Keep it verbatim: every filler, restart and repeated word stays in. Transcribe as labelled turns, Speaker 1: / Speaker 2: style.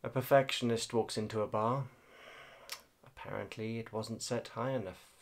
Speaker 1: A perfectionist walks into a bar. Apparently it wasn't set high enough.